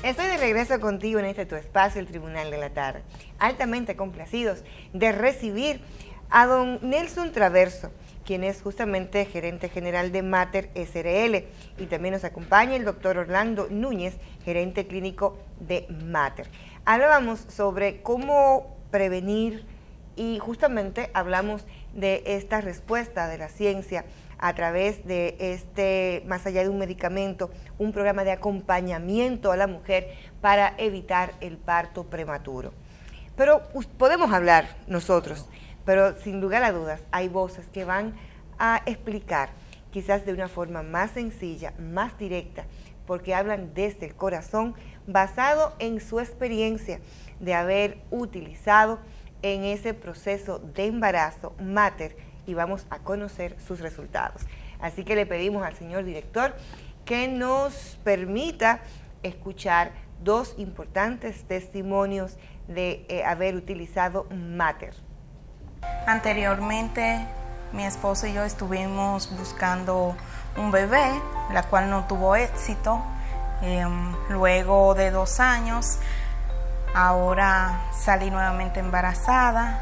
Estoy de regreso contigo en este tu espacio, el Tribunal de la Tarde. Altamente complacidos de recibir a don Nelson Traverso, quien es justamente gerente general de Mater SRL. Y también nos acompaña el doctor Orlando Núñez, gerente clínico de Mater. Hablábamos sobre cómo prevenir y justamente hablamos de esta respuesta de la ciencia a través de más allá de un medicamento, un programa de acompañamiento a la mujer para evitar el parto prematuro. Pero podemos hablar nosotros, pero sin lugar a dudas hay voces que van a explicar quizás de una forma más sencilla, más directa, porque hablan desde el corazón, basado en su experiencia de haber utilizado en ese proceso de embarazo Mater, y vamos a conocer sus resultados. Así que le pedimos al señor director que nos permita escuchar dos importantes testimonios de haber utilizado Mater. Anteriormente, mi esposo y yo estuvimos buscando un bebé, la cual no tuvo éxito. Luego de 2 años, ahora salí nuevamente embarazada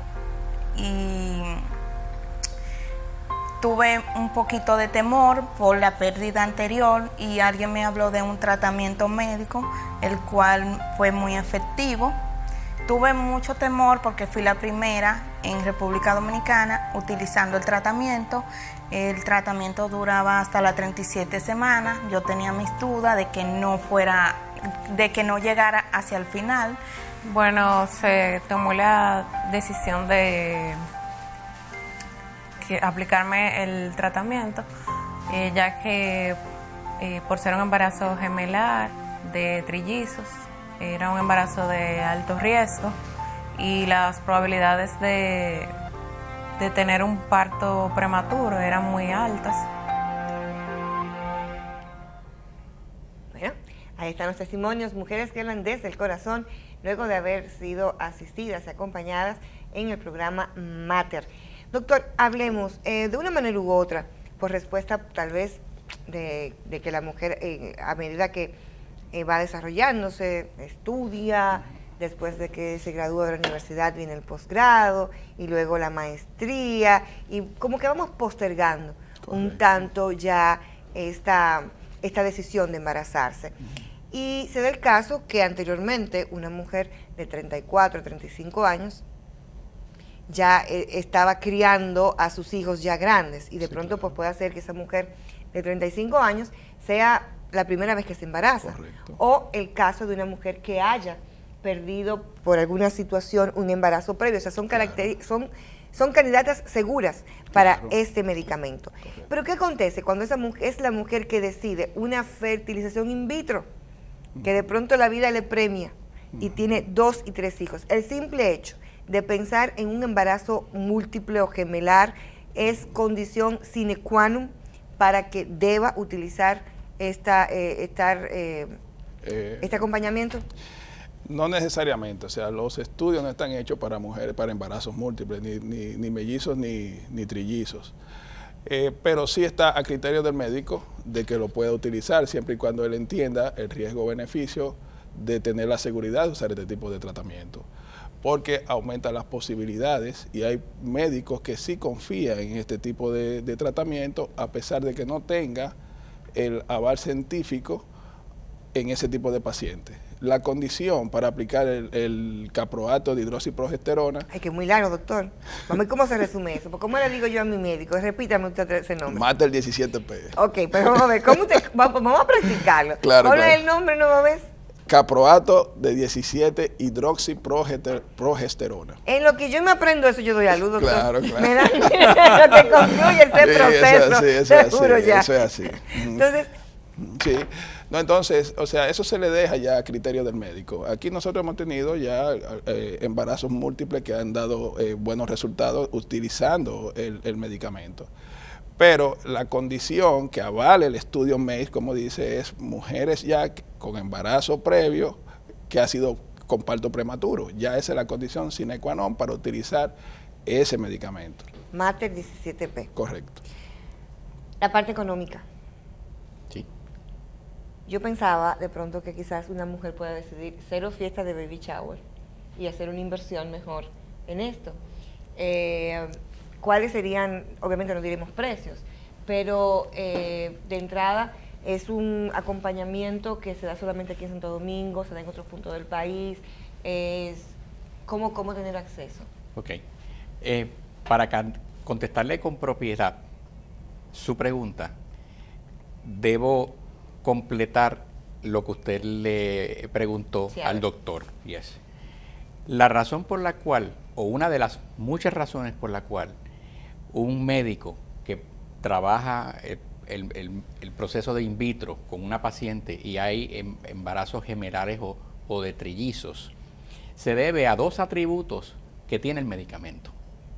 y tuve un poquito de temor por la pérdida anterior y alguien me habló de un tratamiento médico, el cual fue muy efectivo. Tuve mucho temor porque fui la primera en República Dominicana utilizando el tratamiento. El tratamiento duraba hasta las 37 semanas. Yo tenía mis dudas de que no llegara hacia el final. Bueno, se tomó la decisión de aplicarme el tratamiento, ya que por ser un embarazo gemelar de trillizos, era un embarazo de alto riesgo y las probabilidades de tener un parto prematuro eran muy altas. Bueno, ahí están los testimonios, mujeres que hablan desde el corazón luego de haber sido asistidas y acompañadas en el programa Mater. Doctor, hablemos de una manera u otra, por respuesta tal vez de que la mujer a medida que va desarrollándose, estudia, después de que se gradúa de la universidad viene el posgrado y luego la maestría y como que vamos postergando un tanto ya esta decisión de embarazarse. Y se da el caso que anteriormente una mujer de 34, 35 años ya estaba criando a sus hijos ya grandes y de pronto pues puede hacer que esa mujer de 35 años sea la primera vez que se embaraza. Correcto. O el caso de una mujer que haya perdido por alguna situación un embarazo previo. O sea, son candidatas seguras para este medicamento. Correcto. Pero ¿qué acontece cuando esa mujer es la mujer que decide una fertilización in vitro? Que de pronto la vida le premia y tiene 2 y 3 hijos. El simple hecho de pensar en un embarazo múltiple o gemelar es condición sine qua non para que deba utilizar este acompañamiento. No necesariamente, o sea, los estudios no están hechos para mujeres, para embarazos múltiples, ni mellizos ni trillizos. Pero sí está a criterio del médico de que lo pueda utilizar siempre y cuando él entienda el riesgo-beneficio de tener la seguridad de usar este tipo de tratamiento, porque aumenta las posibilidades y hay médicos que sí confían en este tipo de tratamiento a pesar de que no tenga el aval científico en ese tipo de pacientes. La condición para aplicar el caproato de hidroxiprogesterona... Ay, que es muy largo, doctor. Vamos a ver cómo se resume eso. ¿Cómo le digo yo a mi médico? Repítame usted ese nombre. Mater 17P. Ok, pero vamos a ver, vamos a practicarlo. Claro, ¿Cuál es el nombre nueva vez? Caproato de 17 hidroxiprogesterona. En lo que yo me aprendo eso, yo doy a luz, doctor. Claro. Me dan lo que concluye ese proceso. Eso es así. Entonces... Sí. No, entonces, o sea, eso se le deja ya a criterio del médico. Aquí nosotros hemos tenido ya embarazos múltiples que han dado buenos resultados utilizando el medicamento. Pero la condición que avale el estudio MACE, como dice, es mujeres ya con embarazo previo que ha sido con parto prematuro. Ya esa es la condición sine qua non para utilizar ese medicamento. Mater 17P. Correcto. La parte económica. Sí. Yo pensaba de pronto que quizás una mujer pueda decidir 0 fiestas de baby shower y hacer una inversión mejor en esto. ¿Cuáles serían? Obviamente no diremos precios, pero de entrada es un acompañamiento que se da solamente aquí en Santo Domingo, se da en otros puntos del país. ¿Cómo tener acceso? Ok. Para contestarle con propiedad su pregunta, debo completar lo que usted le preguntó al doctor. Yes. La razón por la cual, o una de las muchas razones por la cual un médico que trabaja el proceso de in vitro con una paciente y hay embarazos gemelares o de trillizos, se debe a 2 atributos que tiene el medicamento.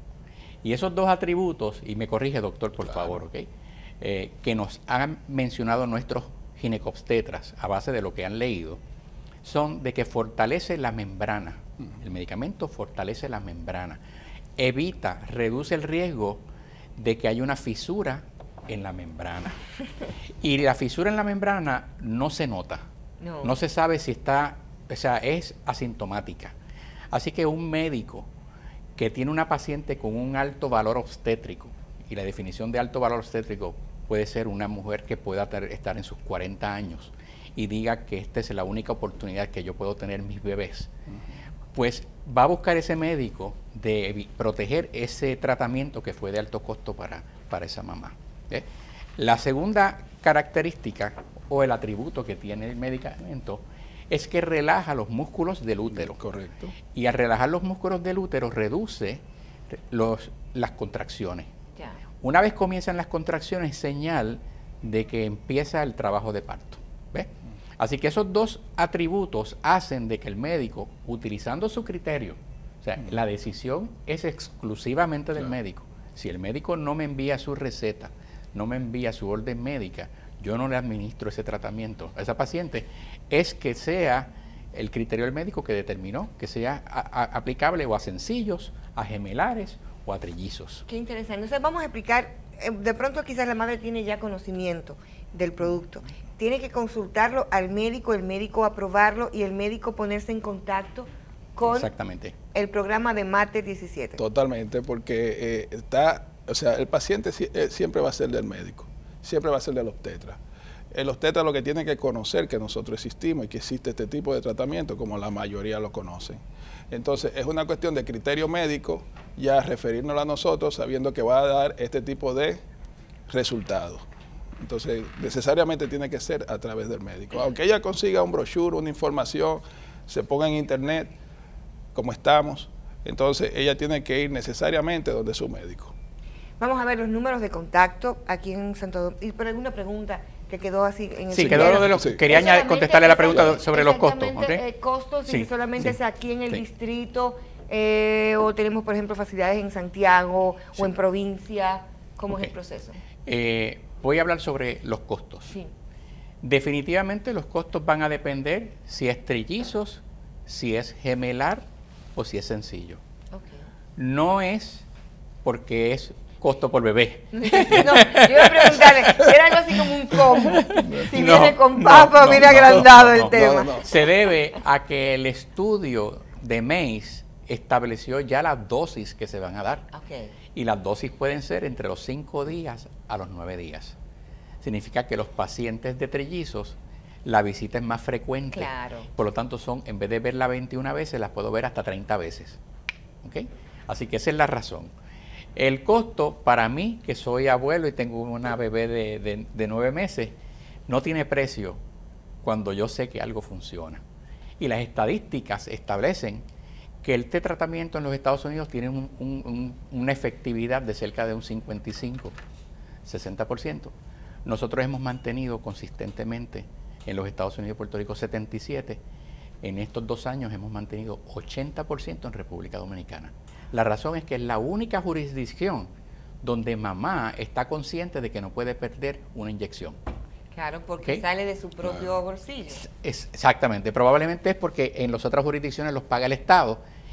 Y esos 2 atributos, y me corrige doctor por favor, ¿ok? Que nos han mencionado nuestros ginecobstetras a base de lo que han leído, son de que fortalece la membrana. El medicamento fortalece la membrana, reduce el riesgo de que haya una fisura en la membrana. Y la fisura en la membrana no se nota, no se sabe si está, o sea, es asintomática. Así que un médico que tiene una paciente con un alto valor obstétrico, y la definición de alto valor obstétrico puede ser una mujer que pueda estar en sus 40 años y diga que esta es la única oportunidad que yo puedo tener mis bebés, pues va a buscar ese médico de proteger ese tratamiento que fue de alto costo para esa mamá. La segunda característica o el atributo que tiene el medicamento es que relaja los músculos del útero. Correcto. Y al relajar los músculos del útero reduce las contracciones. Ya. Una vez comienzan las contracciones, señal de que empieza el trabajo de parto. ¿Ves? Así que esos 2 atributos hacen de que el médico, utilizando su criterio, o sea, la decisión es exclusivamente del médico. Si el médico no me envía su receta, no me envía su orden médica, yo no le administro ese tratamiento a esa paciente, es que sea el criterio del médico que determinó que sea aplicable o a sencillos, a gemelares o a trillizos. Qué interesante. Entonces vamos a explicar, de pronto quizás la madre tiene ya conocimiento del producto, tiene que consultarlo al médico, el médico aprobarlo y el médico ponerse en contacto con Exactamente. el programa de Mater 17. Totalmente, porque o sea, el paciente siempre va a ser del médico, siempre va a ser del obstetra. El obstetra lo que tiene que conocer que nosotros existimos y que existe este tipo de tratamiento, como la mayoría lo conocen. Entonces, es una cuestión de criterio médico, ya referirnos a nosotros sabiendo que va a dar este tipo de resultados. Entonces, necesariamente tiene que ser a través del médico. Aunque ella consiga un brochure, una información, se ponga en internet, como estamos, entonces ella tiene que ir necesariamente donde su médico. Vamos a ver los números de contacto aquí en Santo Domingo. ¿Y por alguna pregunta que quedó así en el Sí, quedó de los. Sí. Quería contestarle la pregunta sobre los costos. ¿Okay? Costos, si solamente es aquí en el Sí. distrito, o tenemos, por ejemplo, facilidades en Santiago o en provincia. ¿Cómo es el proceso? Voy a hablar sobre los costos. Sí. Definitivamente los costos van a depender si es trillizos, si es gemelar o si es sencillo. Okay. No es porque es costo por bebé. No, yo iba a preguntarle, era algo así como un combo. Si viene con papa, viene agrandado el tema. No. Se debe a que el estudio de MACE estableció ya las dosis que se van a dar. Okay. Y las dosis pueden ser entre los 5 días a los 9 días. Significa que los pacientes de trillizos, la visita es más frecuente. Claro. Por lo tanto, en vez de verla 21 veces, las puedo ver hasta 30 veces. ¿Okay? Así que esa es la razón. El costo para mí, que soy abuelo y tengo una bebé de 9 meses, no tiene precio cuando yo sé que algo funciona. Y las estadísticas establecen que este tratamiento en los Estados Unidos tiene una efectividad de cerca de un 55-60%. Nosotros hemos mantenido consistentemente en los Estados Unidos y Puerto Rico 77%. En estos 2 años hemos mantenido 80% en República Dominicana. La razón es que es la única jurisdicción donde mamá está consciente de que no puede perder una inyección. Claro, porque sale de su propio bolsillo. Exactamente. Probablemente es porque en las otras jurisdicciones los paga el Estado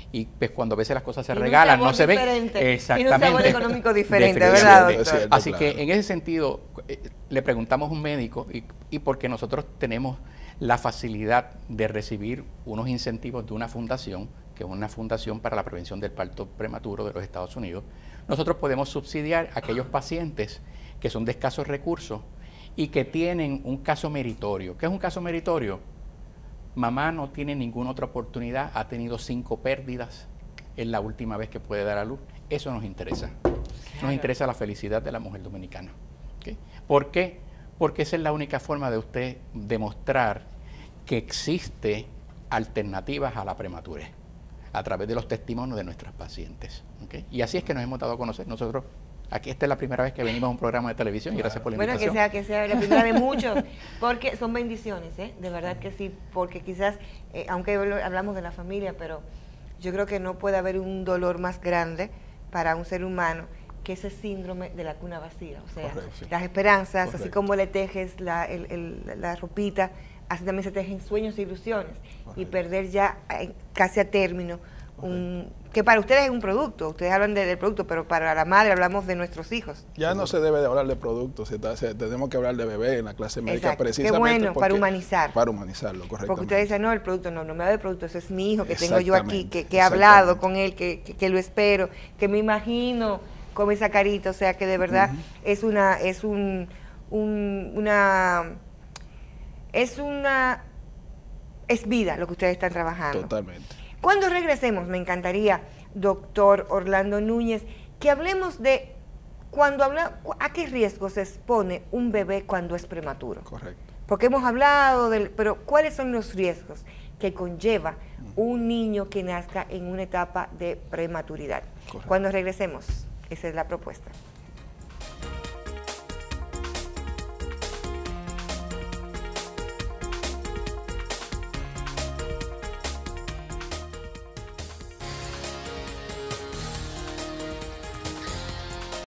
y pues cuando a veces las cosas se Y un regalan, sabor no se ven. diferente. Exactamente. Y un sabor económico diferente, Definitivamente. ¿verdad, doctor? Así que en ese sentido, le preguntamos a un médico y porque nosotros tenemos la facilidad de recibir unos incentivos de una fundación, que es una fundación para la prevención del parto prematuro de los Estados Unidos, nosotros podemos subsidiar a aquellos pacientes que son de escasos recursos y que tienen un caso meritorio. ¿Qué es un caso meritorio? Mamá no tiene ninguna otra oportunidad, ha tenido 5 pérdidas, es la última vez que puede dar a luz. Eso nos interesa. Nos interesa la felicidad de la mujer dominicana. ¿Okay? ¿Por qué? Porque esa es la única forma de usted demostrar que existe alternativas a la prematurez, a través de los testimonios de nuestras pacientes. ¿Okay? Y así es que nos hemos dado a conocer. Nosotros, aquí esta es la primera vez que venimos a un programa de televisión y gracias por la invitación. Bueno, que sea la primera de muchos, porque son bendiciones, de verdad que sí, porque quizás, aunque hablamos de la familia, pero yo creo que no puede haber un dolor más grande para un ser humano que ese síndrome de la cuna vacía, o sea, Correcto, sí. Las esperanzas, Correcto. así como le tejes la ropita, así también se tejen sueños e ilusiones, Correcto. y perder ya casi a término que para ustedes es un producto, ustedes hablan del producto, pero para la madre hablamos de nuestros hijos. Ya no se debe de hablar de productos, tenemos que hablar de bebé en la clase médica. Exacto. Precisamente Qué bueno, porque, para humanizar. Para humanizarlo, correctamente. Porque ustedes dicen, no, el producto no me habla de producto, ese es mi hijo que tengo yo aquí, Exactamente, que he hablado con él, que lo espero, que me imagino con esa carita, o sea que de verdad es vida lo que ustedes están trabajando. Totalmente. Cuando regresemos, me encantaría, doctor Orlando Núñez, que hablemos de a qué riesgo se expone un bebé cuando es prematuro. Correcto. Porque hemos hablado pero ¿cuáles son los riesgos que conlleva un niño que nazca en una etapa de prematuridad? Correcto. Cuando regresemos, esa es la propuesta.